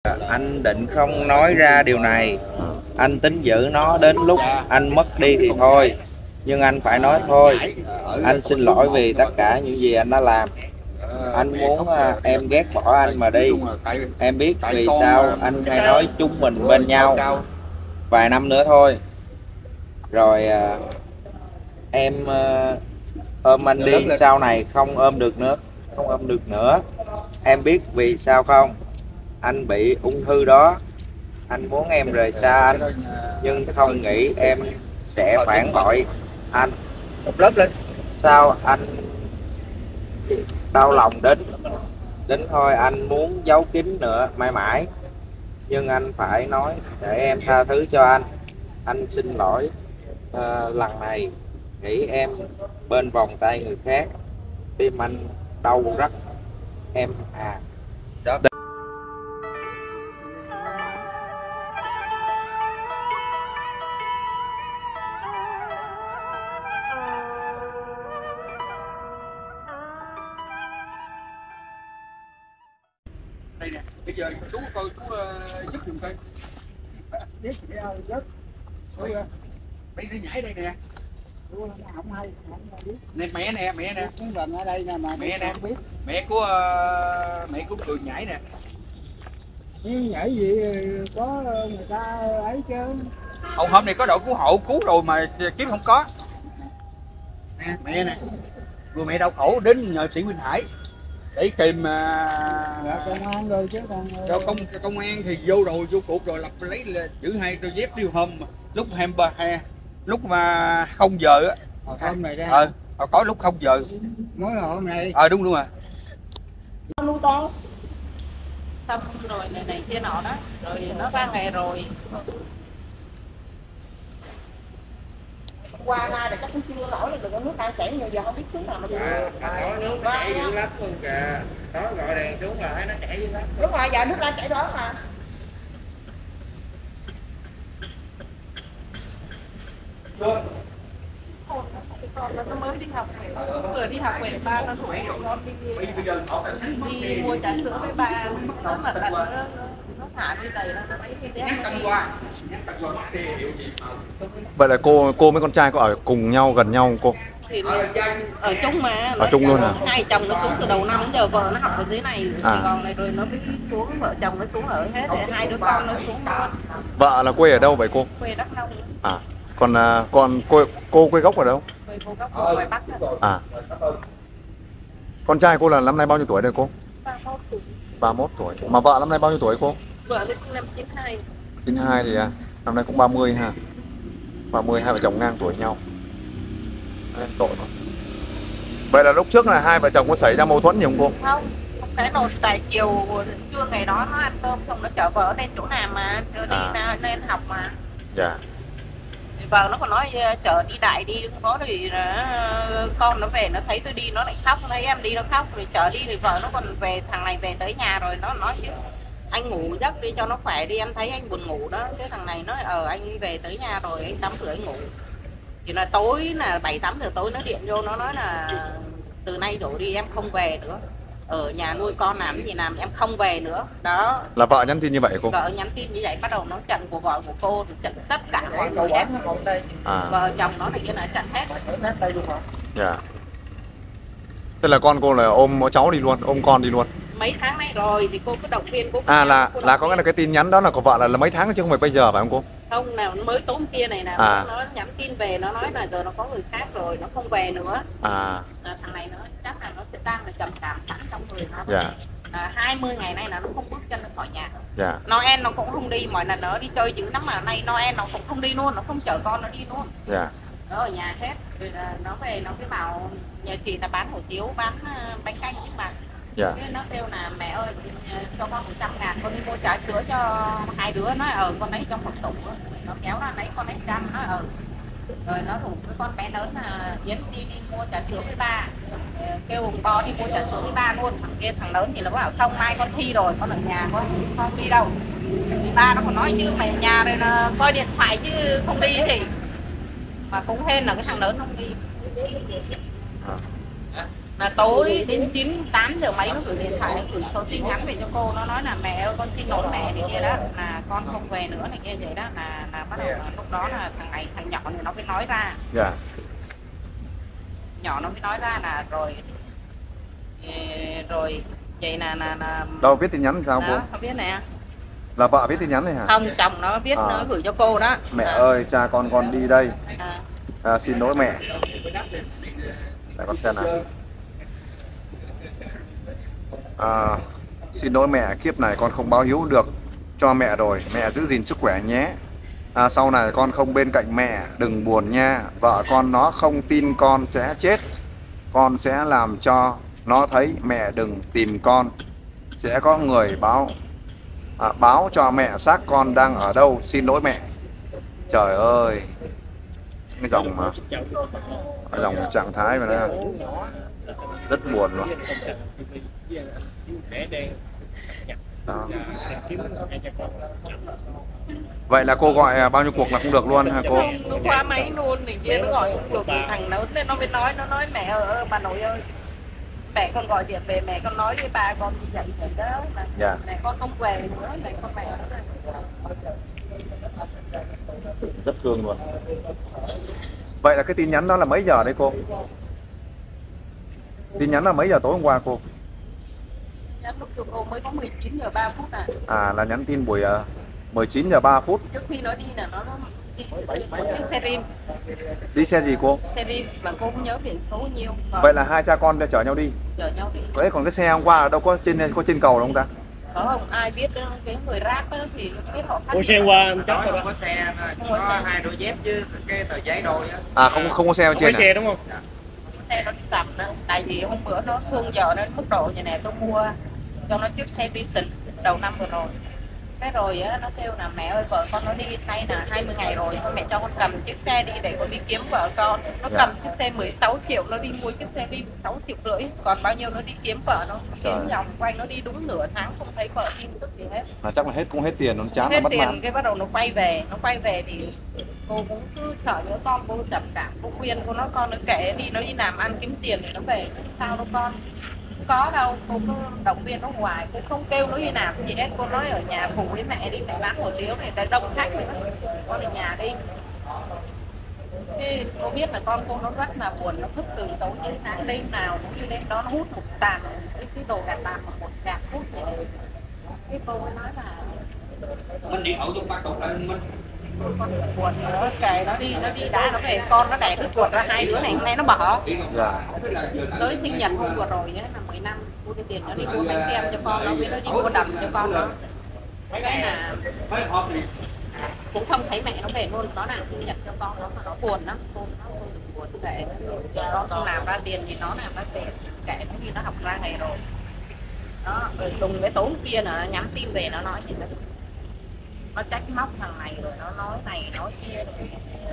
anh định không nói ra điều này. Anh tính giữ nó đến lúc anh mất đi thì thôi. Nhưng anh phải nói thôi. Anh xin lỗi vì tất cả những gì anh đã làm. Anh muốn em ghét bỏ anh mà đi. Em biết vì sao anh hay nói chúng mình bên nhau. Vài năm nữa thôi. Rồi em ôm anh đi, sau này không ôm được nữa. Không ôm được nữa. Em biết vì sao không? Anh bị ung thư đó. Anh muốn em rời xa anh, nhưng không nghĩ em sẽ phản bội anh. Sao anh đau lòng đến thôi anh muốn giấu kín nữa mãi mãi. Nhưng anh phải nói để em tha thứ cho anh. Anh xin lỗi lần này nghĩ em bên vòng tay người khác. Tim anh đau rất em à. Đây nè, bây giờ chú coi chú giúp giùm coi. Giúp bây giờ nhảy đây nè. Không hay, không biết. Nè mẹ nè, mẹ nè. Cũng gần ở đây nè mà mẹ nè, biết. Mẹ của Cường nhảy nè. Nhảy gì có người ta ấy chứ. Hôm nay có đội cứu hộ cứu rồi mà kiếm không có. Nè, mẹ nè. Người mẹ đau khổ đến nhờ sĩ Huynh Hải để tìm công an rồi chứ còn cho công an thì vô rồi vô cuộc rồi lập lấy là giữ hai đôi dép điêu hôm lúc 23 lúc mà 0 giờ á. hôm này ra có lúc 0 giờ mới hôm này đúng luôn à. Nuôi con xong rồi này kia nọ đó rồi nó ra ngày rồi qua nay là chắc cũng chưa nổi được, nước đang chảy nhiều giờ không biết xuống nào mà có nước nó chảy dữ lắm luôn kìa. Đó gọi đèn xuống là thấy nó chảy dữ lắm. đúng rồi, giờ nước đang chảy đó mà. Con nó mới đi học, vừa đi học về ba nó đuổi con đi mua trà sữa với ba, nó mà tận nó thả đi đầy nó lấy cái đét Vậy là cô với con trai có ở cùng nhau gần nhau không cô? thì ở chung mà ở chung luôn hả? Hai chồng nó xuống từ đầu năm đến giờ, vợ nó học ở dưới này Sài Gòn này rồi nó mới xuống, vợ chồng nó xuống ở hết để hai đứa con nó xuống luôn. Vợ là quê ở đâu vậy cô? Quê Đắk Nông. Còn cô quê gốc ở đâu? Quê cô gốc ở ngoài Bắc đó. Con trai cô là năm nay bao nhiêu tuổi đây cô? 31 tuổi. 31 tuổi. Mà vợ năm nay bao nhiêu tuổi cô? Vợ sinh năm 92. 92 thì năm nay cũng 30 ha. 30, hai vợ chồng ngang tuổi nhau. Tội mà. Vậy là lúc trước là hai vợ chồng có xảy ra mâu thuẫn gì không cô? Không cái nồi tại chiều trưa ngày đó nó ăn cơm xong nó chở vợ lên chỗ làm mà đi lên học mà. Dạ. Thì vợ nó còn nói chở đi đại đi không có thì con nó về nó thấy tôi đi nó lại khóc, nó thấy em đi nó khóc rồi chở đi thì vợ nó còn về, thằng này về tới nhà rồi nó nói chứ anh ngủ giấc đi cho nó khỏe đi, em thấy anh buồn ngủ đó. Cái thằng này nói anh về tới nhà rồi anh tắm rửa anh ngủ. Thì là tối là 7-8 giờ tối nó điện vô nó nói là từ nay đổ đi em không về nữa, ở nhà nuôi con làm cái gì làm, em không về nữa. Đó là vợ nhắn tin như vậy cô? Vợ nhắn tin như vậy, bắt đầu nó chặn cuộc gọi của cô, chặn tất cả mọi người hết. Vợ chồng nó này kia là chặn hết đây luôn hả? Dạ. Tức là con cô là ôm cháu đi luôn, ôm con đi luôn. Mấy tháng nay rồi thì cô cứ động viên cô. Là có cái tin nhắn đó là của vợ là mấy tháng chứ không phải bây giờ phải không cô? Không, nào nó mới tối kia này nào nó nhắn tin về, nó nói là giờ nó có người khác rồi, nó không về nữa. Thằng này nó chắc là nó sẽ đang là trầm cảm sẵn trong người nó. Dạ. 20 ngày nay là nó không bước chân ra khỏi nhà. Dạ. Noel nó cũng không đi, mọi lần nó đi chơi dữ lắm mà nay Noel nó cũng không đi luôn, nó không chở con nó đi luôn. Dạ. Nó ở nhà hết. Rồi nó về nó mới bảo nhà chị là bán hủ tiếu, bán bánh canh chứ mà. Dạ. Nó kêu là mẹ ơi cho con 100.000 con đi mua trà sữa cho hai đứa, nói con lấy trong một tủ. Nó kéo ra lấy con lấy 100, nói rồi nó rủ cái con bé lớn là Yến đi mua trà sữa với ba, kêu hùng bò đi mua trà sữa với ba luôn. Thằng lớn thì nó bảo không, mai con thi rồi con ở nhà con không đi đâu. Thì ba nó còn nói chứ mày ở nhà rồi là coi điện thoại chứ không đi thì, mà cũng hên là cái thằng lớn không đi. là tối đến 8 giờ mấy nó gửi điện thoại, nó gửi số tin nhắn về cho cô, nó nói là mẹ ơi con xin lỗi mẹ này kia đó, là con không về nữa này kia vậy đó, là bắt đầu là lúc đó là thằng nhỏ này nó mới nói ra. Dạ. Nhỏ nó mới nói ra là rồi vậy là Đâu viết tin nhắn sao cô? đó, không biết nè. Là vợ viết tin nhắn này hả? Không, chồng nó viết nó gửi cho cô đó. Mẹ ơi, cha con đi đây. À. Xin lỗi mẹ. Để con xem nào. Xin lỗi mẹ, kiếp này con không báo hiếu được cho mẹ rồi, mẹ giữ gìn sức khỏe nhé. Sau này con không bên cạnh mẹ, đừng buồn nha. Vợ con nó không tin con sẽ chết, con sẽ làm cho nó thấy. Mẹ đừng tìm con, sẽ có người báo cho mẹ xác con đang ở đâu. Xin lỗi mẹ. Trời ơi, cái dòng trạng thái mà đó rất buồn luôn. Đó. Vậy là cô gọi bao nhiêu cuộc là không được luôn hả cô? Nó qua máy luôn thì kia nó gọi không được, thằng lớn nên nó mới nói mẹ ơi bà nội ơi, mẹ con gọi điện về mẹ con nói với ba con như vậy vậy đó, Dạ. mẹ con không về nữa, mẹ con mẹ Rất thương luôn. Vậy là cái tin nhắn đó là mấy giờ đấy cô? Tin nhắn là mấy giờ tối hôm qua cô? lúc cô mới có 19 giờ 3 phút Là nhắn tin buổi 19 giờ 3 phút. Trước khi nó đi là nó đi chiếc xe rim. Đi xe gì cô? Xe rim mà cô không nhớ biển số nhiêu. Vậy là hai cha con đã chở nhau đi. Chở nhau đi. Đấy, còn cái xe hôm qua ở đâu có trên cầu đâu không ta? Có không ai biết cái người ráp đó thì biết họ Cô xe qua chắc rồi. Có xe, có 2 đôi dép chứ cái tờ giấy đôi á. Không có xe bên trên. Có xe đúng không? Xe nó đi tầm đó, tại vì hôm bữa nó thương giờ đến mức độ như này, tôi mua cho nó chiếc xe Vision đầu năm vừa rồi. Cái rồi á, nó kêu là mẹ ơi vợ con nó đi nay là 20 ngày rồi, mẹ cho con cầm chiếc xe đi để con đi kiếm vợ con. Nó cầm chiếc xe 16 triệu, nó đi mua chiếc xe đi 16,5 triệu, còn bao nhiêu nó đi kiếm vợ nó. Kiếm vòng quanh nó đi đúng nửa tháng không thấy vợ tin tức gì hết. Chắc là cũng hết tiền, nó chán, hết nó mất tiền mạng. cái bắt đầu nó quay về thì cô cũng cứ sợ nhớ con, cô trầm cảm, cô khuyên cô nói con nó kệ đi, nó đi làm ăn kiếm tiền thì nó về, sao đâu con. Không có đâu, cô cứ động viên nó hoài, cô không kêu nó đi làm cái gì hết, cô nói ở nhà phụ với mẹ đi, mẹ bán hủ tiếu này để đông khách nữa, con ở nhà đi. Thế cô biết là con cô nó rất là buồn, nó thức từ tối đến sáng, đêm nào cũng như đêm đó nó hút một tàn cái đồ gạt tàn một gạt hút vậy. Cái cô mới nói là mình đi ở trong ba cục lên mình con buồn nữa, kệ nó đi đã, nó về con nó đẻ đứa ruột ra, 2 đứa này hôm nay nó bỏ. Dạ. Tới sinh nhật hôm vừa rồi á là 10 năm, mua cái tiền nó đi mua bánh kem cho con nó, với nó đi mua đầm cho con nó. Cái là cũng không thấy mẹ nó về luôn, nó làm sinh nhật cho con nó mà nó buồn lắm, cô nó buồn kệ con không làm ra tiền thì nó làm ra tiền, kệ nó đi, nó học ra ngày rồi. Đó, rồi Tùng cái tối kia là nhắn tin về nó nói gì đó, nó trách móc thằng này rồi nó nói này nói kia rồi.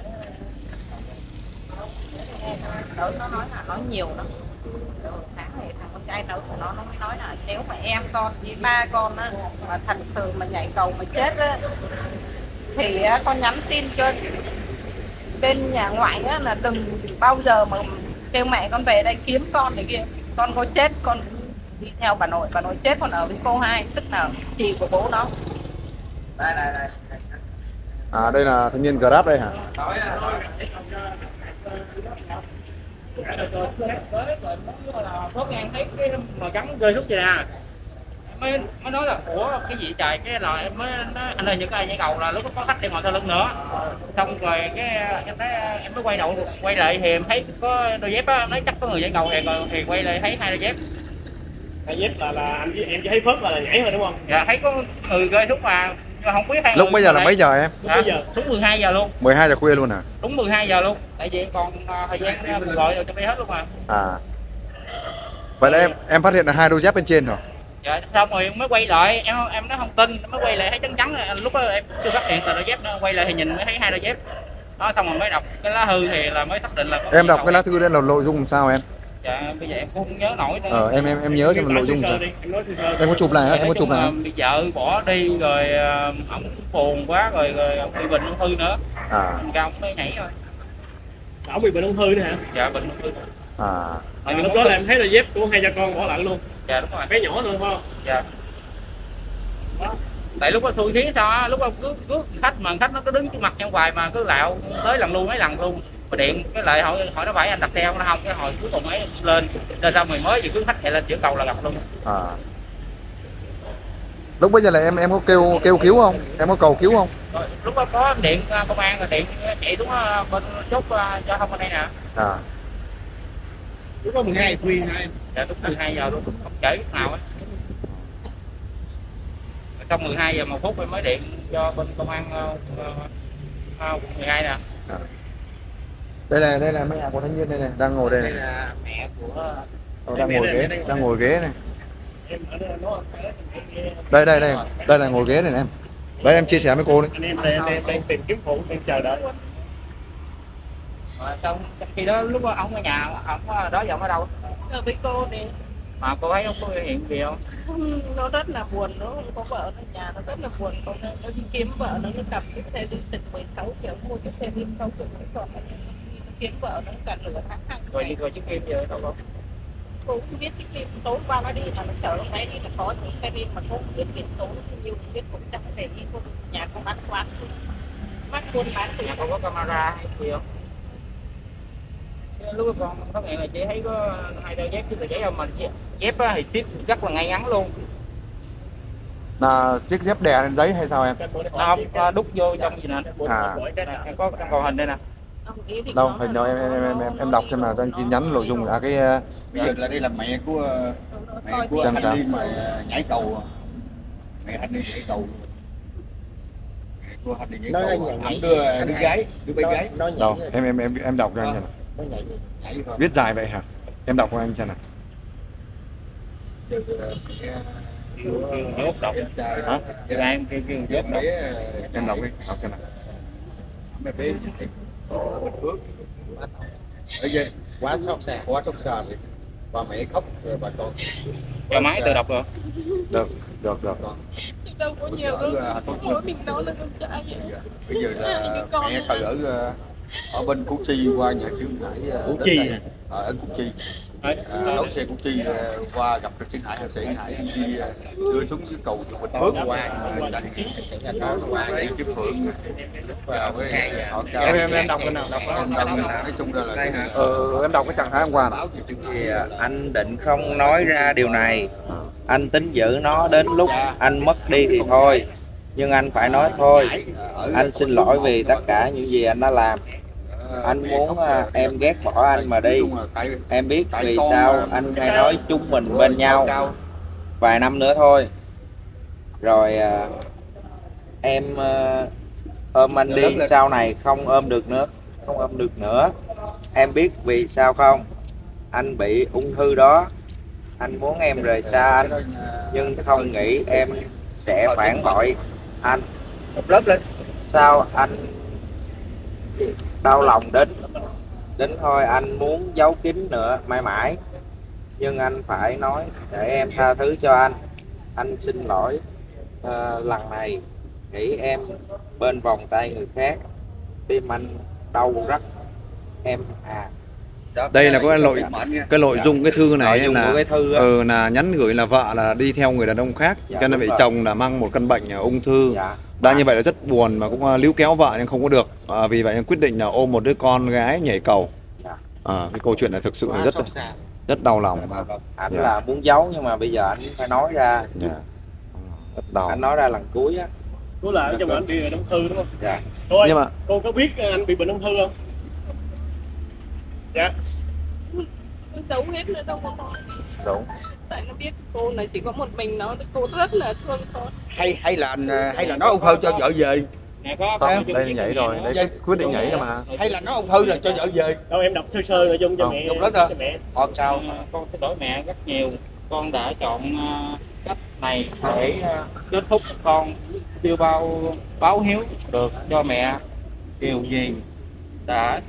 Nó nói là nói nhiều lắm. Rồi sáng này thằng con trai lớn của nó mới nói là nếu mà em con với ba con á mà thật sự mà nhảy cầu mà chết á thì con nhắn tin cho bên nhà ngoại á là đừng bao giờ mà kêu mẹ con về đây kiếm con này kia, con có chết con đi theo bà nội chết còn ở với cô hai, tức là chị của bố nó. Đây. Đây là thanh niên Grab đây hả? Phước An thấy cái mà gắn rơi rút vậy nè, mới nói là ủa cái gì trời, cái là em mới nói anh ơi những cái dây cầu là lúc có khách đi ngồi sau lưng nữa, xong rồi cái em mới quay lại thì em thấy có đôi dép á, em nói chắc có người dây cầu thì quay lại thấy 2 đôi dép. 2 dép là em chỉ thấy Phước là nhảy thôi đúng không? Dạ thấy có người rơi rút mà không biết hay. Lúc bây giờ là mấy giờ em? Đúng 12 giờ luôn. 12 giờ khuya luôn hả? Đúng 12 giờ luôn. Tại vì còn thời gian mình gọi rồi cho đi hết luôn mà. Vậy là em phát hiện là 2 đôi dép bên trên rồi. Dạ xong rồi mới quay lại, em nói không tin, mới quay lại thấy trắng trắng, lúc đó em chưa phát hiện tờ đôi dép, quay lại thì nhìn mới thấy 2 đôi dép. Đó xong rồi mới đọc cái lá thư thì là mới xác định là em đọc cái lá thư đây là nội dung làm sao em? Dạ bây giờ em cũng không nhớ nổi nữa. Em nhớ cho nội dung sao? Em có chụp lại hả? Em có chụp lại không? Bị vợ bỏ đi rồi ổng buồn quá rồi ổng bị bệnh ung thư nữa. Cao ổng mới nhảy rồi. Ổng bị bệnh ung thư nữa hả? Dạ bệnh ung thư. Tại vì lúc đó là em thấy là dép của hai cha con bỏ lại luôn. Dạ đúng rồi. Bé nhỏ luôn phải không? Dạ. Đó. Tại lúc đó xui khiến sao á, lúc đó cứ khách nó cứ đứng trước mặt trong hoài mà cứ lạo tới lần luôn mấy lần luôn. Mà điện cái lại hỏi nó phải anh đặt theo nó không, cái hồi cuối cùng ấy lên xong rồi mới vừa cứ khách chạy lên giữa cầu là gặp luôn. Lúc bây giờ là em có kêu cứu không? Em có cầu cứu không? Rồi, lúc đó có điện công an rồi điện chạy xuống bên chốt giao thông bên đây nè. Lúc có 12 khuya hả em? Dạ lúc 12 giờ luôn, không trễ lúc nào ấy. Trong 12 giờ 1 phút em mới điện cho bên công an quận 12 nè. Đây là mẹ của thanh niên đây này, đang ngồi đây này. Đây là mẹ của đang ngồi ghế này. Đây là ngồi ghế này em. Đây em chia sẻ với cô đi. Anh em đang tìm kiếm phụ, đang chờ đợi. Trong khi đó lúc đó ông ở nhà, ông đó giờ ở đâu? Ở với cô đi. Mà cô thấy không có biểu hiện gì không? Nó rất là buồn, nó không có vợ ở nhà, nó rất là buồn. Nó đi kiếm vợ, nó cầm cái xe đi xịt 16 triệu, mua cái xe đi 6 triệu mấy còn nó kiếm vợ, nó cả nửa tháng. Rồi chiếc kim giờ đâu không? Cô không biết cái kim tối qua nó đi là nó chở ông bé đi là có những xe đi mà cô không biết biển số nhiều, không biết cũng chẳng để đi cô nhà cô bán quán, bắt buôn bán. Nhà con có camera hay gì không? Lúc con phát hiện là chỉ thấy có 2 đôi dép chứ tờ giấy không, mà dép thì ship rất là ngay ngắn luôn. Là chiếc dép đè lên giấy hay sao em? Không, đút vô trong gì nè. Em có còn hình đây nè. Đâu, hình đâu em đọc xem nào, cho anh tin nhắn nội dung là cái bây giờ là đây là mẹ của thanh niên mà nhảy cầu. Mẹ thanh niên nhảy cầu. Mẹ của thanh niên nhảy cầu. Anh đưa bé gái. Đâu, em đọc cho anh xem nào. Viết dài vậy hả? Em đọc cho anh xem nào. Đọc. Hả? Em đọc đi, đọc xem nào. Mẹ bé nhảy Bình Phước. Ở đây quá sốc xa rồi. Bà mẹ khóc rồi bà con. Cho máy tự đọc được. Được. Đâu có nhiều đâu, mỗi mình nấu lên con trai vậy. Bây giờ là mẹ thời ở bên Củ Chi qua nhà Trương Hải. Củ Chi ở Củ Chi. Đón xe Củ Chi qua gặp được Trương Hải, Trương Hải đi đưa xuống cái cầu từ Bình Phước qua lấy kiếm Phượng vào cái họ cao. Em đọc cái nào? Nói chung ra là em đọc cái trạng thái hôm qua nào. Thì anh định không nói ra điều này, anh tính giữ nó đến lúc anh mất đi thì thôi, nhưng anh phải nói thôi. Anh xin lỗi vì tất cả những gì anh đã làm. Anh muốn em ghét bỏ anh mà đi. Em biết vì sao anh hay nói chúng mình bên nhau. Vài năm nữa thôi rồi em ôm anh đi, sau này không ôm được nữa. Em biết vì sao không? Anh bị ung thư đó. Anh muốn em rời xa anh, nhưng không nghĩ em sẽ phản bội anh. Sao anh đau lòng đến thôi anh muốn giấu kín nữa mãi mãi, nhưng anh phải nói để em tha thứ cho anh. Anh xin lỗi lần này nghĩ em bên vòng tay người khác, tim anh đau rất em à. Đây là cái nội dung cái thư này là nhắn gửi là vợ là đi theo người đàn ông khác, cho nên vợ chồng là mang một căn bệnh ung thư. Đã như vậy là rất buồn mà cũng líu kéo vợ nhưng không có được. Vì vậy quyết định là ôm một đứa con gái nhảy cầu. Cái câu chuyện này thực sự là rất đau lòng. Anh là muốn giấu nhưng mà bây giờ anh phải nói ra. Anh nói ra lần cuối á. Cô là ở trong anh bị ung thư đúng không? Dạ. Cô có biết anh bị bệnh ung thư không? Dạ. Giấu hết nữa đâu có nói. Đúng. Tại nó biết cô này chỉ có một mình nó, cô rất là thương con. Hay là nó ung thư cho vợ về. Không, đây là nhảy rồi, đây quyết định nhảy rồi mà. Hay là nó ung thư là cho vợ về. Đâu em đọc sơ nội dung cho mẹ. Cho mẹ. Hoặc sao? Con xin lỗi mẹ rất nhiều. Con đã chọn cách này để kết thúc con chưa báo hiếu được cho mẹ điều gì đã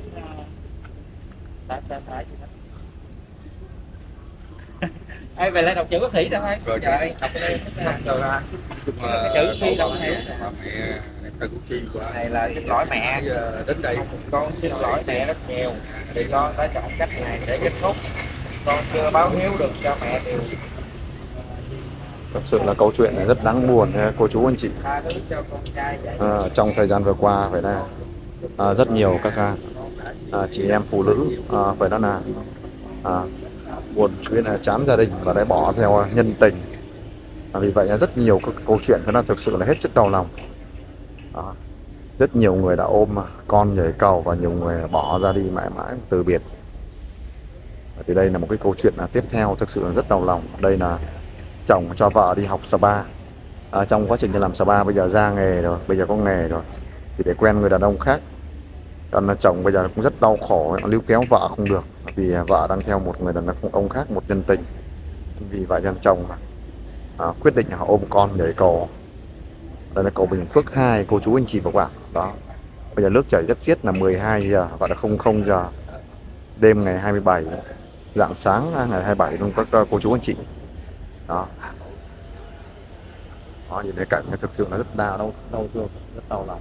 Ai về lại đọc chữ có thủy đâu ai. Rồi Trời, đọc đây. rồi ra. Chữ thi đâu mẹ từ Củ Chi qua. Này là xin lỗi mẹ. Đến đây Con xin lỗi mẹ rất nhiều vì con đã chọn cách này để kết thúc. Con chưa báo hiếu được cho mẹ điều. Thật sự là câu chuyện này rất đáng buồn cô chú anh chị. Tha thứ cho con trai vậy. Trong thời gian vừa qua phải là rất nhiều các chị em phụ nữ phải nói là buồn chuyện là chán gia đình và đã bỏ theo nhân tình. Vì vậy rất nhiều các câu chuyện phải là thực sự là hết sức đau lòng. Rất nhiều người đã ôm con nhảy cầu và nhiều người bỏ ra đi mãi mãi từ biệt. Thì đây là một cái câu chuyện tiếp theo thực sự là rất đau lòng. Đây là chồng cho vợ đi học spa. Trong quá trình đi làm spa bây giờ ra nghề rồi, bây giờ có nghề rồi thì để quen người đàn ông khác. Còn là chồng bây giờ cũng rất đau khổ, níu kéo vợ không được vì vợ đang theo một người đàn ông khác, một nhân tình. Vì vậy nên chồng quyết định ôm con nhảy cầu. Đây là cầu Bình Phước 2 cô chú anh chị và các bạn. Đó. Bây giờ nước chảy rất xiết là 12 giờ và là 00 giờ đêm ngày 27, rạng sáng ngày 27 luôn các cô chú anh chị. Đó. Đó, nhìn thấy cảnh thực sự là rất đau thương, rất đau lòng.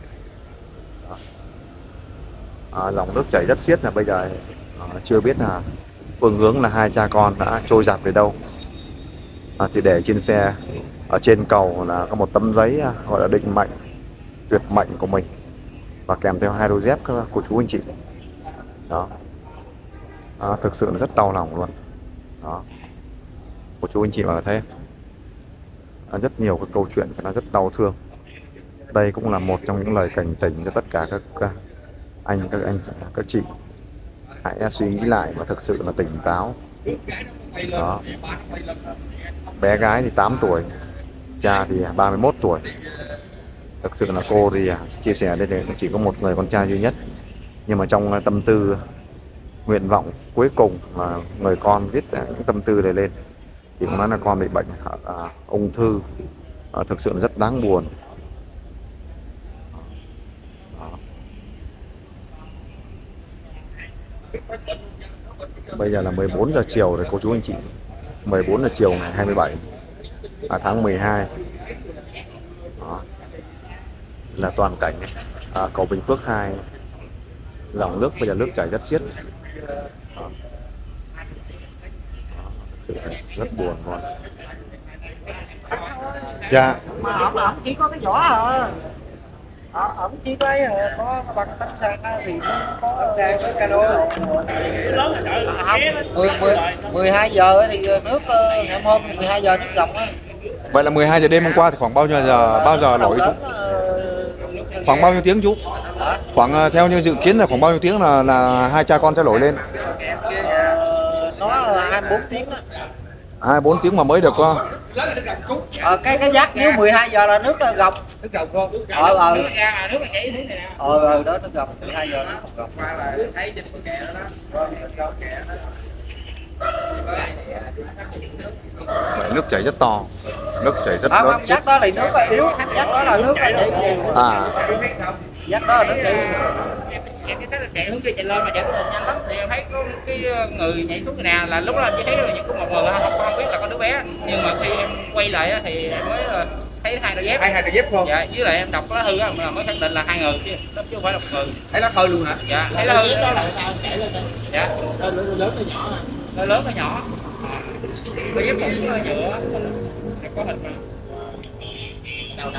Dòng nước chảy rất xiết là bây giờ chưa biết là phương hướng là hai cha con đã trôi dạt về đâu. Thì để trên xe ở trên cầu là có một tấm giấy gọi là định mệnh, tuyệt mệnh của mình và kèm theo 2 đôi dép các cô chú anh chị. Đó. Thực sự là rất đau lòng luôn. Đó. Cô chú anh chị mà thấy rất nhiều các câu chuyện phải nói rất đau thương. Đây cũng là một trong những lời cảnh tỉnh cho tất cả các anh, các chị. Hãy suy nghĩ lại và thực sự là tỉnh táo. Đó. Bé gái thì 8 tuổi, cha thì 31 tuổi. Thực sự là cô thì chia sẻ đây là chỉ có một người con trai duy nhất. Nhưng mà trong tâm tư, nguyện vọng cuối cùng mà người con viết những tâm tư này lên thì cũng nói là con bị bệnh ung thư. Thực sự là rất đáng buồn. Bây giờ là 14 giờ chiều rồi cô chú anh chị. 14 giờ chiều ngày 27 tháng 12. Đó. Là toàn cảnh cầu Bình Phước 2. Dòng nước bây giờ nước chảy rất xiết. Đó. Thực sự rất buồn luôn. Dạ. Mà ổng chỉ có cái vỏ à. Ổng chỉ có bằng tấm sang thì có sang với cano. 12 giờ thì nước ngày hôm 12 giờ nước ngập á. Vậy là 12 giờ đêm hôm qua thì khoảng bao giờ nổi chú? Khoảng bao nhiêu tiếng chú? Khoảng theo như dự kiến là khoảng bao nhiêu tiếng là hai cha con sẽ nổi lên? Nó là 24 tiếng đó. 24 tiếng mà mới được có. Cái giác nếu 12 giờ là nước gọc. Nước gọc con. Nước ra nước là chảy thế này nè. Đó nước gọc 12 giờ nó gọc. Qua là thấy trên con kè đó. Con kè đó. Vậy nước chảy rất to, nước chảy rất lớn. Giác đó là nước yếu, giác đó là nước chảy nhiều. Giác đó là nước chảy. Em cái là chạy hướng kia chạy lên mà chạy nhanh lắm thì em thấy có cái người nhảy xuống nè là lúc đó em chỉ thấy là có một người không biết là có đứa bé, nhưng mà khi em quay lại thì em mới thấy 2 đôi dép. Hai đôi dép không? Dạ, với lại em đọc lá thư á mới khẳng định là 2 người chứ không phải là 1 người. Thấy lá thư luôn hả? Dạ, thấy lá thư đó là sao chảy lên. dạ Lớn hay nhỏ hả? lớn hay nhỏ. Đôi dép cũng nhựa, có hình mà. Đâu.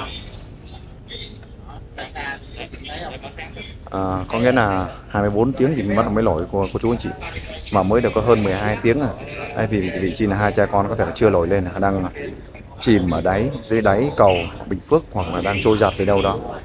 Có nghĩa là 24 tiếng thì mất mới nổi cô chú anh chị, mà mới được có hơn 12 tiếng vì vị trí là hai cha con có thể là chưa nổi lên, đang chìm ở dưới đáy cầu Bình Phước hoặc là đang trôi dạt về đâu đó.